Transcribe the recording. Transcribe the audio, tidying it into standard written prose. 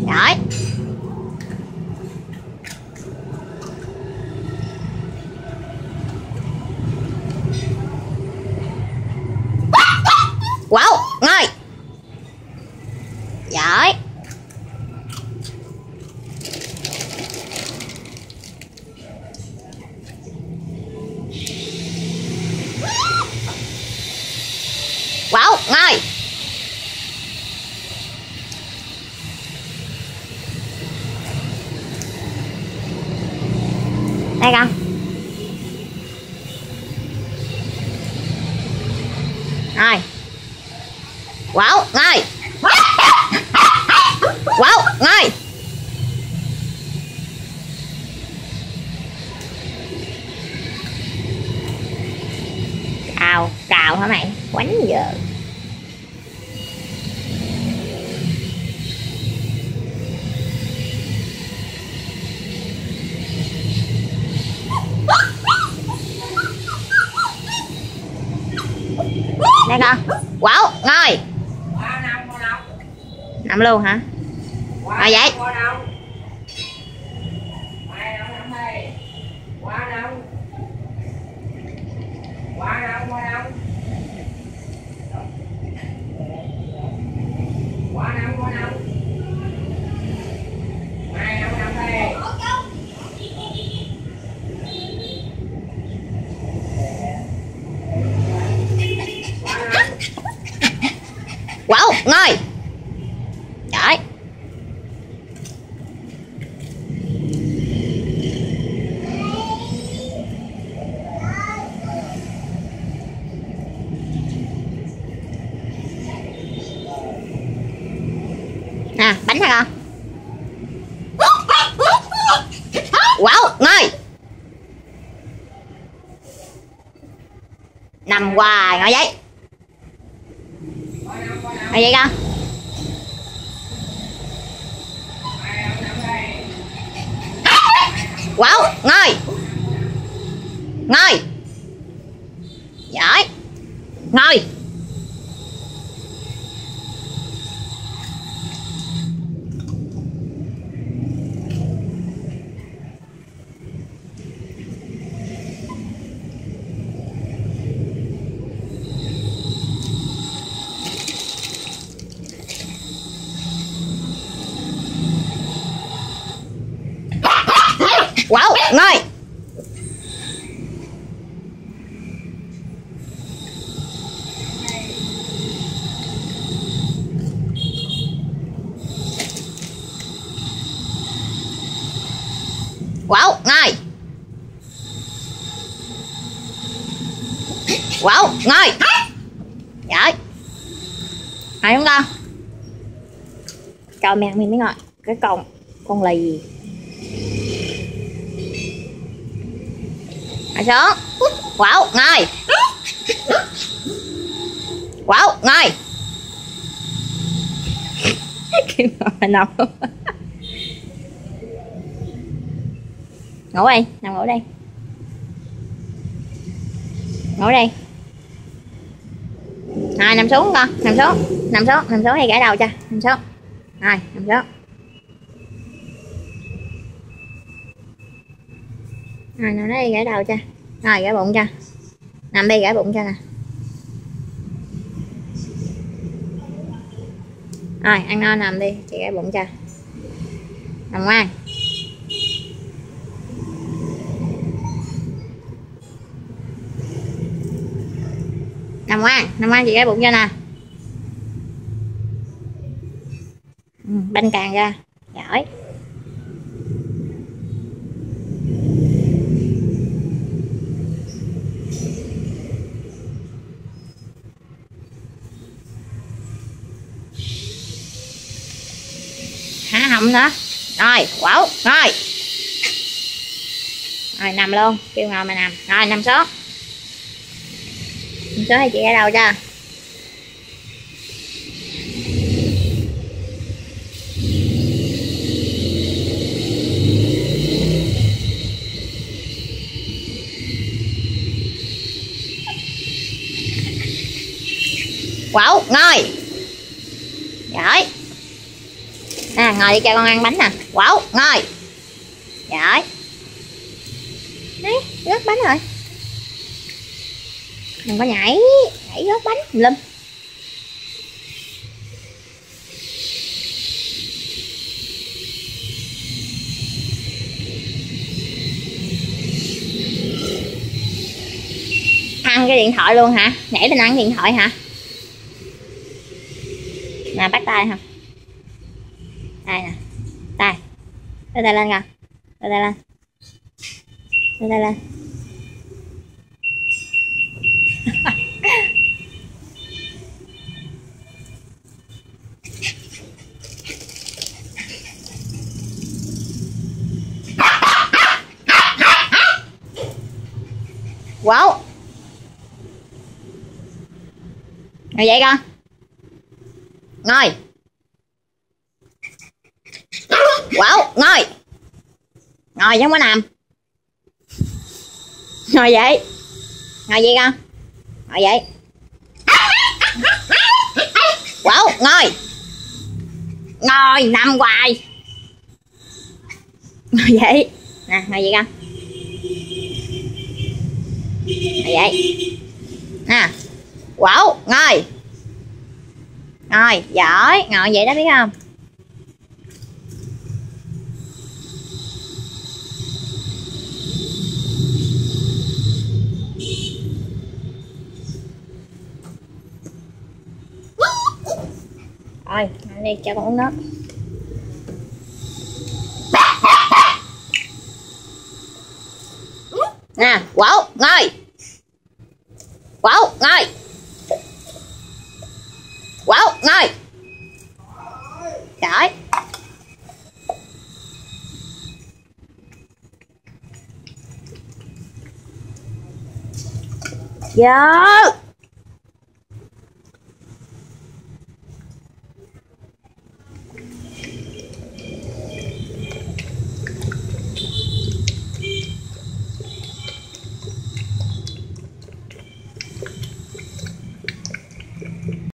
Giỏi. Wow, ngồi. Giỏi. Wow, ngồi. Đây con. Rồi. Wow, ngồi. Wow, ngồi. Cào hả mày? Quánh giờ. Đây con. Wow, ngồi. Nằm luôn hả? Rồi vậy. Wow, ngồi. Đấy. Nè, bánh hả con? Wow, ngồi. Nằm hoài, ngồi vậy. Ngồi vậy con. Wow, ngồi. Ngồi. Giỏi. Ngồi. Wow, ngồi. Wow, ngồi. Wow, ngồi. Giỏi. Ngồi không con? Cho mẹ mình mới ngồi. Cái con lì gì? Ngồi xuống. Wow, ngồi. Wow, ngồi. Kim ngồi nằm. Ngủ đi, nằm ngủ đi. Ngủ đi. Rồi nằm xuống con, nằm xuống thì gãy đầu cho, nằm xuống. Rồi, nằm xuống. Rồi nằm đó đi, gãy đầu cho. Rồi gãy bụng cho. Nằm đi, gãy bụng cho nè. Rồi ăn no nằm đi, chị gãy bụng cho. Nằm ngoan. Nằm ngoan chị gãy bụng cho nè. Banh càng ra. Giỏi. Há họng nữa. Rồi, quẩu, rồi. Rồi nằm luôn, kêu ngồi mà nằm. Rồi nằm xuống. Nằm xuốngให้chị gãy đầu cho. Quẩu, ngồi. Giỏi. À, ngồi đi cho con ăn bánh nè. Wow, ngồi. Giỏi. Đấy, rớt bánh rồi. Đừng có nhảy rớt bánh lum. Ăn cái điện thoại luôn hả? Nhảy lên ăn điện thoại hả? Nè, bắt tay không? Đây nè. Tay. Đưa tay lên coi. Đưa tay lên. Đưa tay lên. Wow. Ngồi dậy con. Ngồi. Wow, ngồi. Ngồi chứ không có nằm. Ngồi dậy. Ngồi dậy con. Ngồi dậy. Wow, ngồi. Ngồi, nằm hoài. Ngồi dậy. Nè, ngồi dậy con. Ngồi dậy. Nè. Wow, ngồi. Ngồi, giỏi. Ngồi vậy đó biết không? Rồi, anh đi cho con uống nước. Nè, wow, ngồi. Wow, ngồi. Wow, ngồi. Giỏi. Dạ.